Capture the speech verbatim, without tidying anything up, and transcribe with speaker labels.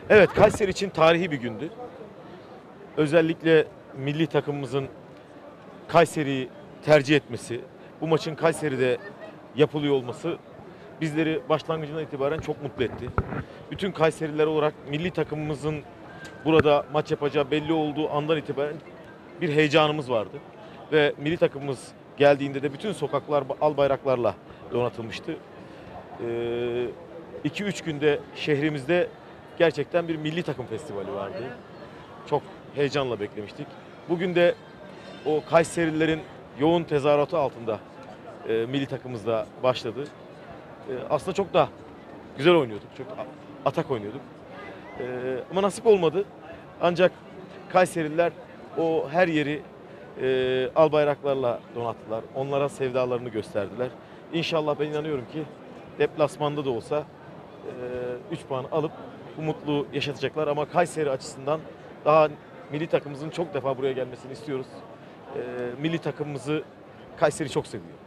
Speaker 1: Evet, Kayseri için tarihi bir gündü. Özellikle milli takımımızın Kayseri'yi tercih etmesi, bu maçın Kayseri'de yapılıyor olması bizleri başlangıcından itibaren çok mutlu etti. Bütün Kayserililer olarak milli takımımızın burada maç yapacağı belli olduğu andan itibaren bir heyecanımız vardı. Ve milli takımımız geldiğinde de bütün sokaklar al bayraklarla donatılmıştı. iki üç günde şehrimizde gerçekten bir milli takım festivali vardı. Çok heyecanla beklemiştik. Bugün de o Kayserililerin yoğun tezahüratı altında e, milli takımımızda başladı. E, aslında çok da güzel oynuyorduk. Çok atak oynuyorduk. E, ama nasip olmadı. Ancak Kayserililer o her yeri e, al bayraklarla donattılar. Onlara sevdalarını gösterdiler. İnşallah ben inanıyorum ki deplasmanda da olsa üç puan alıp bu mutluluğu yaşatacaklar. Ama Kayseri açısından daha milli takımımızın çok defa buraya gelmesini istiyoruz. E, milli takımımızı Kayseri çok seviyor.